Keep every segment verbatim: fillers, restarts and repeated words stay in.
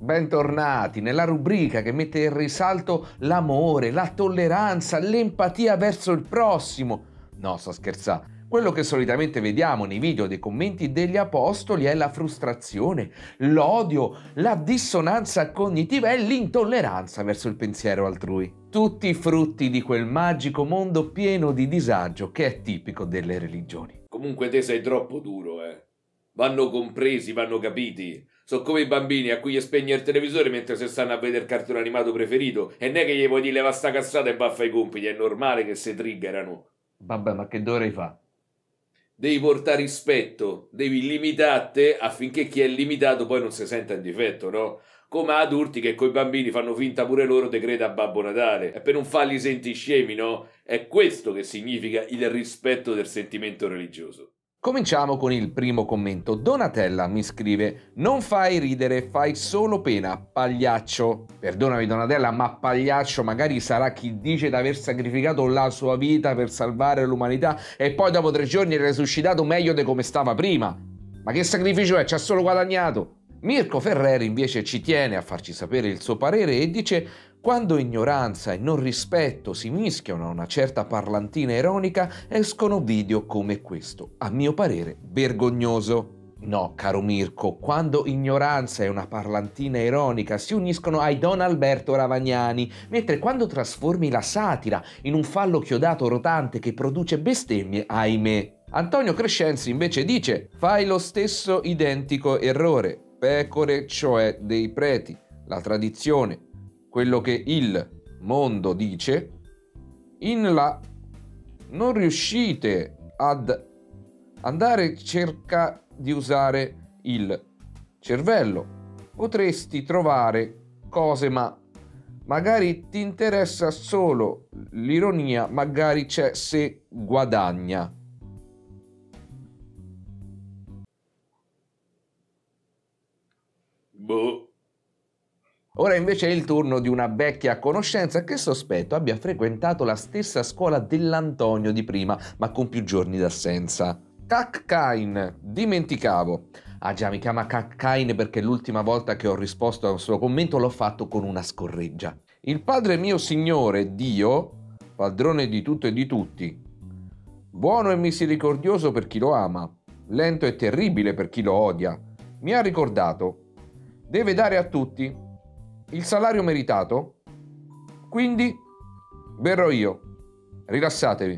Bentornati nella rubrica che mette in risalto l'amore, la tolleranza, l'empatia verso il prossimo. No, sto scherzando. Quello che solitamente vediamo nei video dei commenti degli apostoli è la frustrazione, l'odio, la dissonanza cognitiva e l'intolleranza verso il pensiero altrui. Tutti frutti di quel magico mondo pieno di disagio che è tipico delle religioni. Comunque te sei troppo duro, eh. Vanno compresi, vanno capiti. Sono come i bambini a cui gli spegni il televisore mentre si stanno a vedere il cartone animato preferito e non è che gli puoi dire leva sta cazzata e va a fare i compiti, è normale che si triggerano. Vabbè, ma che dovrei fare? Devi portare rispetto, devi limitarti affinché chi è limitato poi non si senta in difetto, no? Come adulti che coi bambini fanno finta pure loro te crede a Babbo Natale e per non farli sentire scemi, no? È questo che significa il rispetto del sentimento religioso. Cominciamo con il primo commento. Donatella mi scrive: non fai ridere, fai solo pena, pagliaccio. Perdonami Donatella, ma pagliaccio magari sarà chi dice di aver sacrificato la sua vita per salvare l'umanità e poi dopo tre giorni è resuscitato meglio di come stava prima. Ma che sacrificio è? Ci ha solo guadagnato. Mirko Ferreri invece ci tiene a farci sapere il suo parere e dice: quando ignoranza e non rispetto si mischiano a una certa parlantina ironica, escono video come questo, a mio parere vergognoso. No, caro Mirko, quando ignoranza e una parlantina ironica si uniscono ai Don Alberto Ravagnani, mentre quando trasformi la satira in un fallo chiodato rotante che produce bestemmie, ahimè. Antonio Crescenzi invece dice: fai lo stesso identico errore, pecore cioè dei preti, la tradizione, quello che il mondo dice, in là non riuscite ad andare cerca di usare il cervello. Potresti trovare cose, ma magari ti interessa solo l'ironia, magari c'è se guadagna. Boh. Ora invece è il turno di una vecchia conoscenza che sospetto abbia frequentato la stessa scuola dell'Antonio di prima, ma con più giorni d'assenza. Kakkain, dimenticavo. Ah già, mi chiama Kakkain perché l'ultima volta che ho risposto a un suo commento l'ho fatto con una scorreggia. Il Padre mio Signore, Dio, padrone di tutto e di tutti, buono e misericordioso per chi lo ama, lento e terribile per chi lo odia, mi ha ricordato, deve dare a tutti il salario meritato, quindi verrò io. Rilassatevi.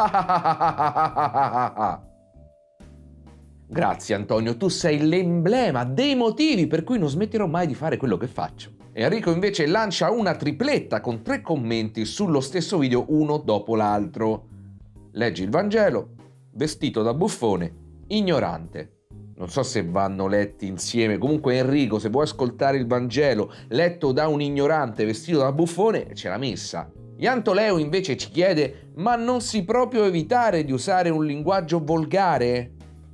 Grazie Antonio, tu sei l'emblema dei motivi per cui non smetterò mai di fare quello che faccio. Enrico invece lancia una tripletta con tre commenti sullo stesso video, uno dopo l'altro. Leggi il Vangelo, vestito da buffone, ignorante. Non so se vanno letti insieme, comunque Enrico, se vuoi ascoltare il Vangelo letto da un ignorante vestito da buffone, ce l'ha messa. Iantoleo invece ci chiede: ma non si proprio evitare di usare un linguaggio volgare?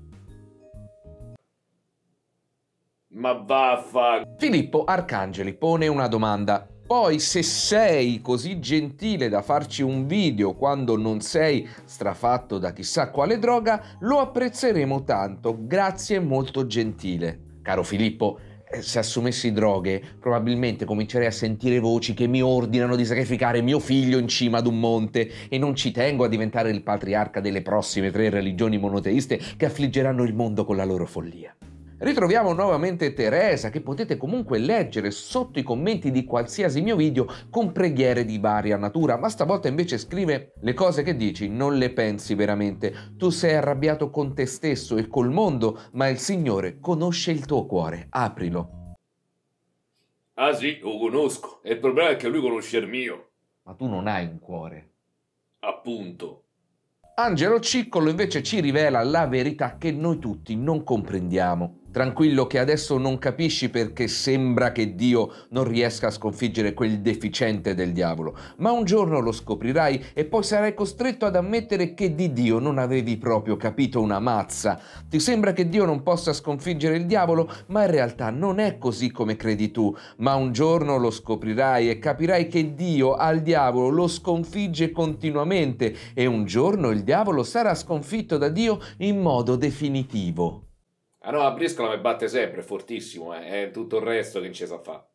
Ma vaffa. Filippo Arcangeli pone una domanda. Poi, se sei così gentile da farci un video quando non sei strafatto da chissà quale droga, lo apprezzeremo tanto. Grazie, molto gentile. Caro Filippo, se assumessi droghe, probabilmente comincerei a sentire voci che mi ordinano di sacrificare mio figlio in cima ad un monte e non ci tengo a diventare il patriarca delle prossime tre religioni monoteiste che affliggeranno il mondo con la loro follia. Ritroviamo nuovamente Teresa, che potete comunque leggere sotto i commenti di qualsiasi mio video con preghiere di varia natura, ma stavolta invece scrive: le cose che dici non le pensi veramente, tu sei arrabbiato con te stesso e col mondo, ma il Signore conosce il tuo cuore, aprilo. Ah sì, lo conosco, e il problema è che lui conosce il mio. Ma tu non hai un cuore. Appunto. Angelo Ciccolo invece ci rivela la verità che noi tutti non comprendiamo. Tranquillo che adesso non capisci perché sembra che Dio non riesca a sconfiggere quel deficiente del diavolo, ma un giorno lo scoprirai e poi sarai costretto ad ammettere che di Dio non avevi proprio capito una mazza. Ti sembra che Dio non possa sconfiggere il diavolo, ma in realtà non è così come credi tu, ma un giorno lo scoprirai e capirai che Dio al diavolo lo sconfigge continuamente e un giorno il diavolo sarà sconfitto da Dio in modo definitivo. Ah no, a briscola mi batte sempre, è fortissimo, eh. È tutto il resto che non ci sa fa.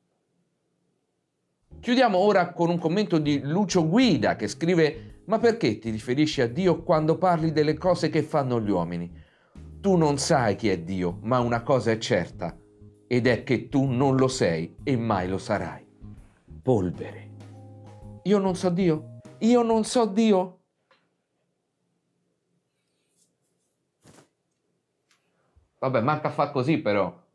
Chiudiamo ora con un commento di Lucio Guida che scrive: ma perché ti riferisci a Dio quando parli delle cose che fanno gli uomini? Tu non sai chi è Dio, ma una cosa è certa, ed è che tu non lo sei e mai lo sarai. Polvere. Io non so Dio? Io non so Dio? Vabbè, manca a fa così però.